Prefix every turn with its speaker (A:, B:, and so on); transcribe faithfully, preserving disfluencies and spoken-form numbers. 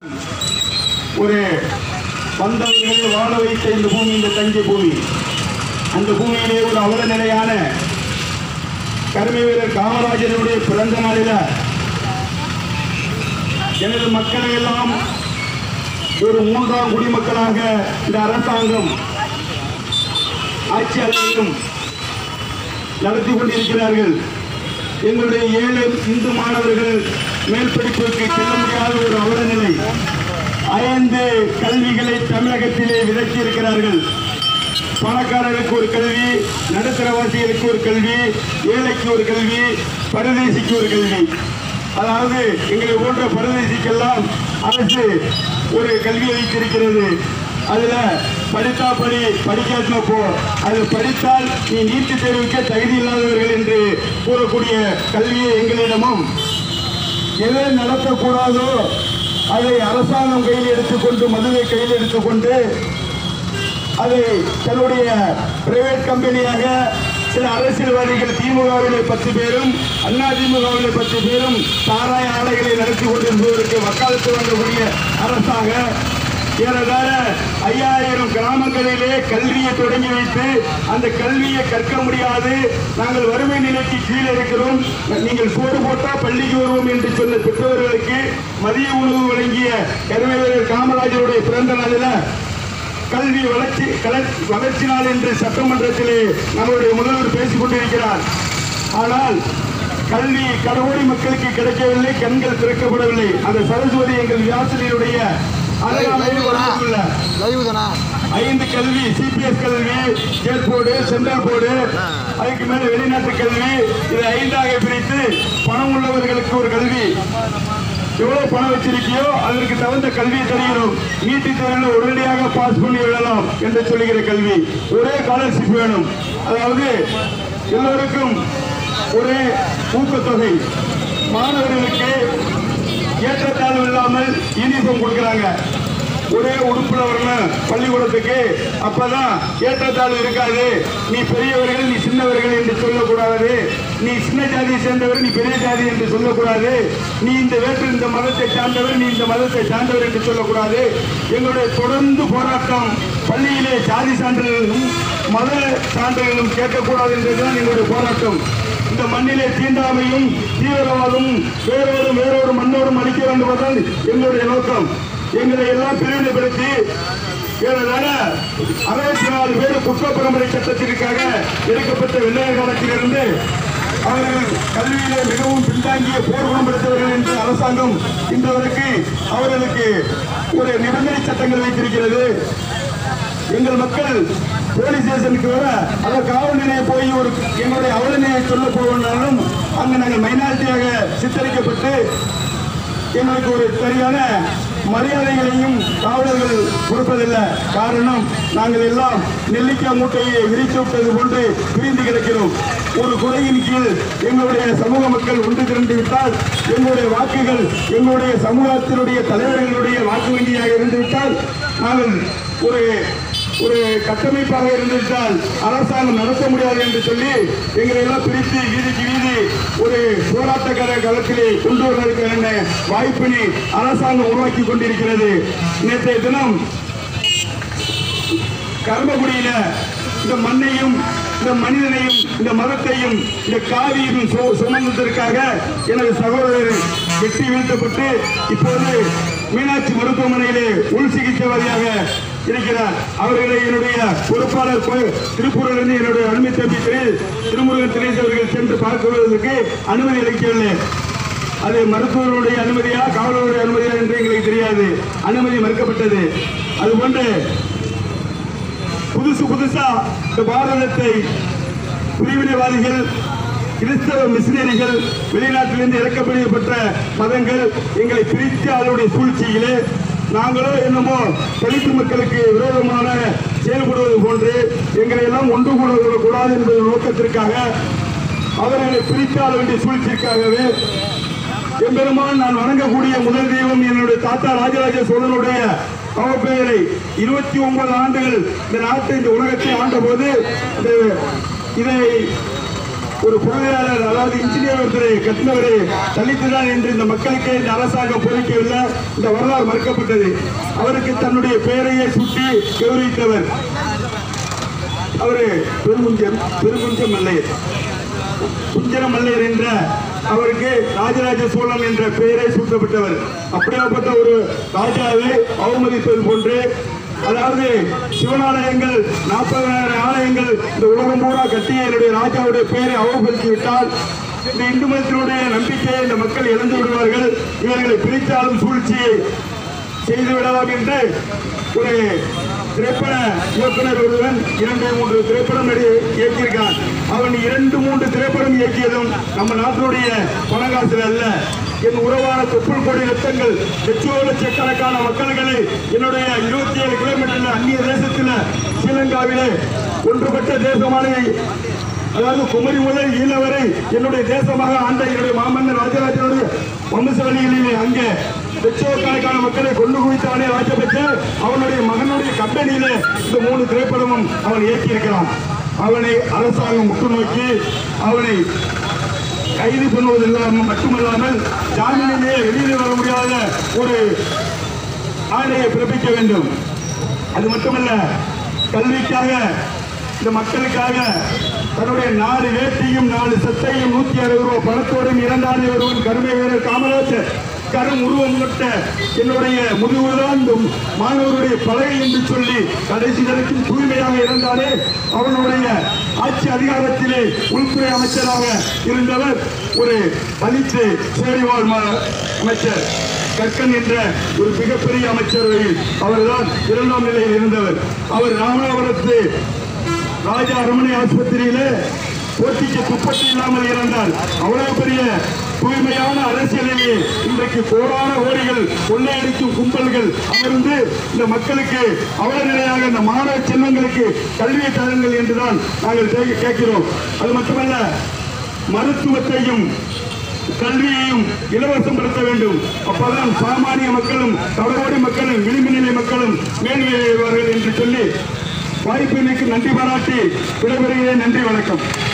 A: ஒரு வந்தவர்களை வாழ வைத்த இந்த பூமி, இந்த தஞ்சை பூமி, அந்த பூமியிலே ஒரு அவல நிலையான கர்ம வீரர் காமராஜருடைய பிறந்த நாளில் எனது மக்களை எல்லாம் ஒரு மூன்றாம் குடிமக்களாக இந்த அரசாங்கம் ஆட்சியாளர்களும் நடத்தி கொண்டிருக்கிறார்கள். எங்களுடைய ஏழை இந்து மாணவர்கள் மேல் படிப்புக்கு செல்ல முடியாத ஒரு அவல நிலை. ஐந்து கல்விகளை தமிழகத்திலே விதைத்து இருக்கிறார்கள். பணக்காரருக்கு ஒரு கல்வி, நடுத்தரவாசிகளுக்கு ஒரு கல்வி, ஏழைக்கு ஒரு கல்வி, பரதேசிக்கு ஒரு கல்வி. அதாவது எங்களை போன்ற பரதேசிக்கெல்லாம் அரசு ஒரு கல்வி அளித்திருக்கிறது. அதுல படித்தா படி, படிக்காத போ, அது படித்தால் நீ நீட்டுத் தேர்வுக்கு தகுதி இல்லாதவர்கள் என்று கூறக்கூடிய கல்வியை எங்களிடமும் எதை நடத்தக்கூடாதோ அதை அரசாங்கம் கையில் எடுத்துக்கொண்டு, மதுவை கையில் எடுத்துக்கொண்டு அதை தன்னுடைய பிரைவேட் கம்பெனியாக சில அரசியல்வாதிகள் திமுகவிலே பத்து பேரும் அண்ணா திமுகவிலே பத்து பேரும் சாராய ஆலைகளை நடத்தி கொண்டிருப்பதற்கு வக்காலத்து வாங்கக்கூடிய அரசாக ஏறதாழ ஐயாயிரம் கிராமங்களிலே கல்வியை தொடங்கி வைத்து அந்த கல்வியை கற்க முடியாது, நாங்கள் வறுமை நிலைக்கு கீழே இருக்கிறோம், நீங்கள் சோறு போட்டா பள்ளிக்கு வருவோம் என்று சொன்ன பெற்றோர்களுக்கு மதிய உணவு வழங்கிய கருவேலர் காமராஜருடைய பிறந்த நாளில் கல்வி வளர்ச்சி வளர்ச்சி நாள் என்று சட்டமன்றத்திலே நம்முடைய முதல்வர் பேசிக் கொண்டிருக்கிறார். ஆனால் கல்வி கடவுளை மக்களுக்கு கிடைக்கவில்லை, கண்கள் திறக்கப்படவில்லை. அந்த சரஸ்வதி எங்கள் வியாசனியுடைய ஐந்து கல்வி, சிபிஎஸ் கல்வி, ஸ்டேட் போர்டு, சென்ட்ரல் போர்டு, அதுக்கு மேல வெளிநாட்டு கல்வி, இதை ஐந்தாக பிரித்து பணம் உள்ளவர்களுக்கு ஒரு கல்வி, எவ்வளவு பணம் வச்சிருக்கியோ அதற்கு தகுந்த கல்வியை தருகிறோம், நீட்டுத் தேர்வில் உடனடியாக பாஸ் பண்ணி விடலாம் என்று சொல்லுகிற கல்வி, ஒரே ஸ்காலர்ஷிப் வேணும், அதாவது எல்லோருக்கும் ஒரே ஊக்கத்தொகை, மாணவர்களுக்கு ஏற்றத்தாழ்வு இல்லாமல் யூனிஃபார்ம் கொடுக்கிறாங்க, ஒரே உடுப்புல வரணும் பள்ளிக்கூடத்துக்கு, அப்பதான் ஏற்றத்தாழ்வு இருக்காது, நீ பெரியவர்கள் நீ சின்னவர்கள் என்று சொல்லக்கூடாது, நீ சின்ன ஜாதியை சேர்ந்தவர் நீ பெரிய ஜாதி என்று சொல்லக்கூடாது, நீ இந்த வேற்று இந்த மதத்தை சார்ந்தவர் நீ இந்த மதத்தை சார்ந்தவர் என்று சொல்லக்கூடாது. எங்களுடைய தொடர்ந்து போராட்டம் பள்ளியிலே ஜாதி சான்றிதழும் மத சான்றிதழும் கேட்கக்கூடாது என்றுதான் எங்களுடைய போராட்டம். இந்த மண்ணிலே தீண்டாமையும் தீவிரவாதமும் வேறொரு வேறொரு மண்ணோடும் அளிக்க வேண்டும் என்பதுதான் எங்களுடைய நோக்கம். எங்களை எல்லாம் பிரிவினைப்படுத்தி ஏறதாழ அறுபத்தி நாலு பேர் குற்ற பரம்பரை சட்டத்திற்காக எடுக்கப்பட்ட வெள்ளையர் காலத்திலிருந்து அவர்கள் கல்வியிலே மிகவும் பின்தாங்கிய போர் குணப்படுத்தவர்கள் என்று அரசாங்கம் இன்றவருக்கு அவர்களுக்கு ஒரு நிபந்தனை சட்டங்கள் வைத்திருக்கிறது. எங்கள் மக்கள் போலீஸ் ஸ்டேஷனுக்கு வர அந்த காவல் நிலையம் போய் ஒரு எங்களுடைய அவலநிலையை சொல்ல போவதாலும் அங்கு நாங்கள் மைனாரிட்டியாக சித்தரிக்கப்பட்டு எங்களுக்கு ஒரு சரியான மரியாதைகளையும் காவலர்கள் கொடுப்பதில்லை. காரணம், நாங்கள் எல்லாம் நெல்லிக்காய் மூட்டையை விரித்து விட்டது போன்று பிரிந்து கிடக்கிறோம். ஒரு குறையின் கீழ் எங்களுடைய சமூக மக்கள் ஒன்று திரண்டு விட்டால், எங்களுடைய வாக்குகள் எங்களுடைய சமூகத்தினுடைய தலைவர்களுடைய வாக்கு வங்கியாக இருந்துவிட்டால், நாங்கள் ஒரு ஒரு கட்டமைப்பாக இருந்துவிட்டால் அரசாங்கம் நடத்த முடியாது என்று சொல்லி எங்களை எல்லாம் பிரித்து வீதிக்கு வீதி ஒரு போராட்டக்கார களத்திலே கொண்டு வருவதற்கான வாய்ப்பினை அரசாங்கம் உருவாக்கி கொண்டிருக்கிறது. நேற்றைய தினம் கர்மகுடியில இந்த மண்ணையும் இந்த மனிதனையும் இந்த மதத்தையும் இந்த காவியும் சுமந்ததற்காக எனது சகோதரர் வெட்டி வீழ்த்தப்பட்டு இப்போது மீனாட்சி மருத்துவமனையிலே உள் சிகிச்சைவாதியாக இருக்கிறார். அவர்களை என்னுடைய பொறுப்பாளர் திருப்பூரிலிருந்து என்னுடைய அனுமதி தம்பி திருமுருகன் தினேஷ் அவர்கள் சென்று பார்க்குவதற்கு அனுமதி அளிக்கவில்லை. அது மருத்துவருடைய அனுமதியா காவலருடைய அனுமதியா என்று எங்களுக்கு தெரியாது, அனுமதி மறுக்கப்பட்டது. அதுபோன்று புதுசு புதுசா இந்த பாரதத்தை பிரிவினைவாதிகள், கிறிஸ்தவ மிஷினரிகள், வெளிநாட்டிலிருந்து இறக்கப்பட்ட மதங்கள் எங்களை பிரித்து அதனுடைய சூழ்ச்சியிலே நாங்களோ என்னமோ தலித்து மக்களுக்கு விரோதமான செயல்படுவது போன்று எங்களை எல்லாம் ஒன்று கூட கூடாது என்பது நோக்கத்திற்காக அவர்களை பிரித்தாள வேண்டிய சூழ்ச்சிக்காகவே எம்பெருமான் நான் வணங்கக்கூடிய முதல் தெய்வம் என்னுடைய தாத்தா ராஜராஜ சோழனுடைய அவர் பெயரை இருபத்தி ஒன்பது ஆண்டுகள் இந்த நாட்டை இந்த உலகத்தை ஆண்ட போது இதை ஒரு பொருளாளர் அதாவது இன்ஜினியர் ஒருத்தர் கட்டினவரை தலித்துதான் என்று இந்த மக்களுக்கு இந்த அரசாங்கம் போதிக்கவில்லை. இந்த வரலாறு மறுக்கப்பட்டது. அவருக்கு தன்னுடைய பெயரையே சுட்டி கௌரவித்தவர் அவரு பெருங்குஞ்சம் பெருங்குஞ்சம் மல்லையர் குஞ்சர மல்லையர் என்ற அவருக்கு ராஜராஜ சோழன் என்ற பெயரை சூட்டப்பட்டவர். அப்படியாப்பட்ட ஒரு ராஜாவை அவமதிப்பது போன்று, அதாவது சிவனாலயங்கள் நாற்பதாயிரம் ஆலயங்கள் இந்த உலகம் பூரா கட்டிய என்னுடைய ராஜாவுடைய பெயரை அவமதித்துவிட்டால் இந்த இந்து மதத்தினுடைய நம்பிக்கையை இந்த மக்கள் இழந்து விடுவார்கள். இவர்களை பிரித்தாலும் சூழ்ச்சியை செய்து விடலாம் என்று ஒரு திரைப்பட இயக்குனர் ஒருவன் இரண்டு மூன்று திரைப்படம் இயக்கியிருக்கான். அவன் இரண்டு மூன்று திரைப்படம் இயக்கியதும் நம்ம நாட்டினுடைய பணகாசுகள் அல்ல. என் உறவான தொப்புள் கோடி லட்சங்கள் லட்சோ லட்சக்கணக்கான மக்கள்களை என்னுடைய இருபத்தி ஏழு கிலோமீட்டர்ல அந்நிய தேசத்தில் ஸ்ரீலங்காவிலே ஒன்றுபட்ட தேசமான, அதாவது குமரி முதல் ஈழ வரை என்னுடைய தேசமாக ஆண்ட என்னுடைய மாமன்னர் ராஜராஜனுடைய வம்சவழிகளிலே அங்கே லட்சக்கணக்கான மக்களை கொண்டு குவித்தவனே ராஜபக்ச. அவனுடைய மகனுடைய கம்பெனியிலே இந்த மூணு திரைப்படமும் அவன் இயக்கியிருக்கிறான். அவனை அரசாங்கம் முற்று நோக்கி அவனை கைது பண்ணுவதில்லாமல் மட்டுமல்லாமல் ஜாமீனிலே வெளியில் வர முடியாத ஒரு ஆணையை பிறப்பிக்க வேண்டும். அது மட்டுமல்ல, கல்விக்காக இந்த மக்களுக்காக தன்னுடைய நாலு வேட்டியும் நாலு சட்டையும் நூத்தி அறுபது ரூபாய் பணத்தோடும் இரண்டாவது ஒருவன் கருமை வீரர் காமராஜர் கரும் உருவம் கொண்ட என்னுடைய முதுகுதான் இந்த மாணவருடைய பலகை என்று சொல்லி கடைசி வரைக்கும் தூய்மையாக இருந்தாலே அவனுடைய ஆட்சி அதிகாரத்திலே உள்துறை அமைச்சராக இருந்தவர் ஒரு தலித்து சேரிவாழ் அமைச்சர் கற்கன் என்ற ஒரு மிகப்பெரிய அமைச்சரவையில் அவர்தான் இரண்டாம் நிலையில் இருந்தவர். அவர் ராமநாதபுரத்து ராஜா அரமனை ஆஸ்பத்திரியிலே போட்டிக்கு துப்பட்டி இல்லாமல் இறந்தார். அவ்வளவு பெரிய தூய்மையான அரசியலிலே இன்றைக்கு கோடான கோடிகள் கொள்ளையடிக்கும் கும்பல்கள் அமர்ந்து இந்த மக்களுக்கு அவல நிலையாக இந்த மாணவ செல்வங்களுக்கு கல்வியை தருங்கள் என்றுதான் நாங்கள் கேட்கிறோம். அது மட்டுமல்ல, மருத்துவத்தையும் கல்வியையும் இலவசப்படுத்த வேண்டும். அப்பதான் சாமானிய மக்களும் கடலோடி மக்களும் விளிம்பு நிலை மக்களும் மேல்வருவார்கள் என்று சொல்லி வாய்ப்பிற்கு நன்றி பாராட்டி விடைபெறுகிறேன். நன்றி, வணக்கம்.